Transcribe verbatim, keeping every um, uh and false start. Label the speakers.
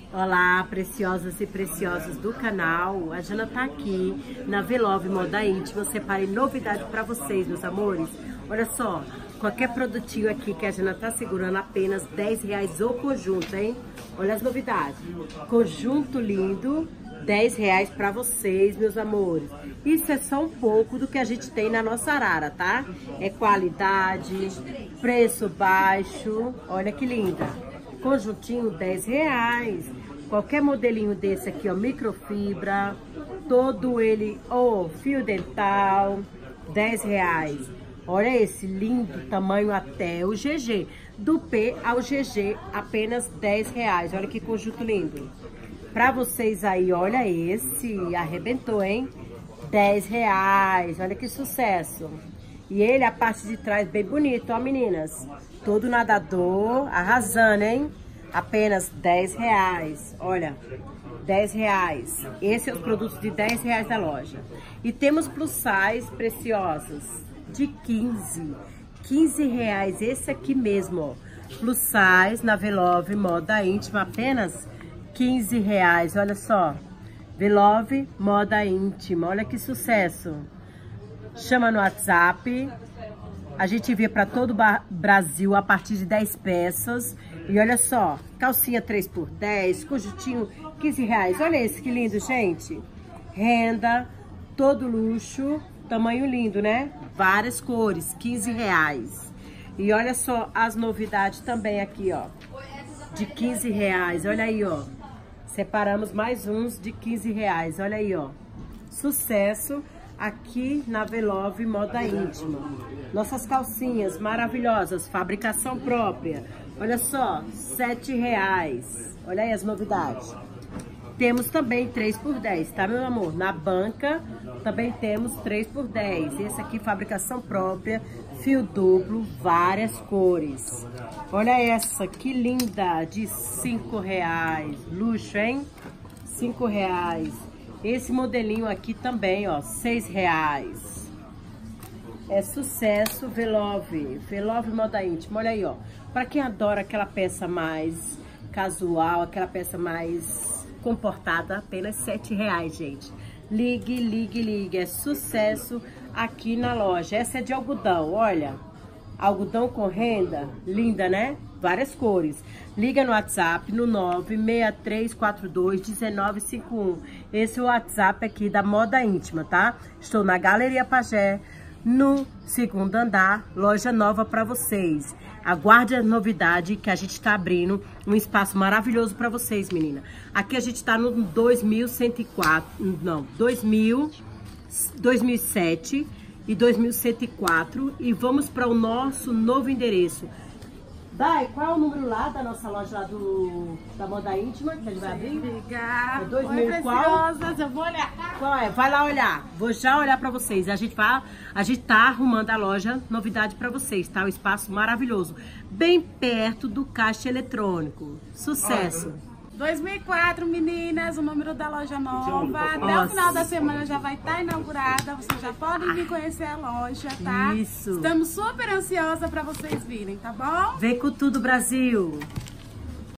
Speaker 1: Olá, preciosas e preciosos do canal. A Jana tá aqui na V-Love Moda Íntima. Eu separei novidade pra vocês, meus amores. Olha só, qualquer produtinho aqui que a Jana tá segurando, apenas dez reais o conjunto, hein? Olha as novidades. Conjunto lindo, dez reais pra vocês, meus amores. Isso é só um pouco do que a gente tem na nossa arara, tá? É qualidade, preço baixo. Olha que linda. Conjuntinho, dez reais. Qualquer modelinho desse aqui, ó, microfibra, todo ele, ó, fio dental, dez reais. Olha esse lindo tamanho até o G G. Do P ao G G, apenas dez reais. Olha que conjunto lindo. Pra vocês aí, olha esse, arrebentou, hein? dez reais. Olha que sucesso. E ele, a parte de trás, bem bonito, ó, meninas. Todo nadador, arrasando, hein? Apenas dez reais. Olha, dez reais. Esses são os produtos de dez reais da loja. E temos plus size preciosos de quinze. quinze reais. Esse aqui mesmo, ó. Plus size na V-Love Moda Íntima, apenas quinze reais. Olha só. V-Love Moda Íntima. Olha que sucesso. Chama no WhatsApp. A gente envia para todo o Brasil a partir de dez peças. E olha só, calcinha três por dez, conjuntinho quinze reais. Olha esse que lindo, gente. Renda, todo luxo, tamanho lindo, né? Várias cores, quinze reais. E olha só as novidades também aqui, ó. De quinze reais, olha aí, ó. Separamos mais uns de quinze reais, olha aí, ó. Sucesso aqui na V-Love Moda Íntima. Nossas calcinhas maravilhosas, fabricação própria. Olha só, sete reais. Olha aí as novidades. Temos também três por dez, tá, meu amor? Na banca também temos três por dez. Esse aqui, fabricação própria, fio duplo, várias cores. Olha essa, que linda, de cinco reais. Luxo, hein? cinco reais. Esse modelinho aqui também, ó, seis reais. É sucesso, V-Love, V-Love Moda Íntima. Olha aí, ó. Pra quem adora aquela peça mais casual, aquela peça mais comportada, apenas sete reais, gente. Ligue, ligue, ligue. É sucesso aqui na loja. Essa é de algodão, olha. Algodão com renda, linda, né? Várias cores. Liga no WhatsApp no nove seis três quatro dois um nove cinco um. Esse é o WhatsApp aqui da Moda Íntima, tá? Estou na Galeria Pajé, no segundo andar, loja nova para vocês. Aguarde a novidade que a gente está abrindo um espaço maravilhoso para vocês, menina. Aqui a gente está no dois mil cento e quatro, não, dois mil, dois mil e sete e dois mil cento e quatro e vamos para o nosso novo endereço. Dai, qual é o número lá da nossa loja lá do, da Moda Íntima que a gente vai abrir?
Speaker 2: Ligar.
Speaker 1: É dois mil e qual?
Speaker 2: Eu vou olhar.
Speaker 1: Qual é? Vai lá olhar. Vou já olhar pra vocês. A gente vai, a gente tá arrumando a loja, novidade pra vocês, tá? Um espaço maravilhoso, bem perto do caixa eletrônico. Sucesso.
Speaker 2: dois mil e quatro, meninas, o número da loja nova. Até
Speaker 1: Nossa.
Speaker 2: o final da semana já vai estar inaugurada. Vocês já podem vir conhecer a loja, tá?
Speaker 1: Isso.
Speaker 2: Estamos super ansiosas para vocês virem, tá bom?
Speaker 1: Vem com tudo, Brasil.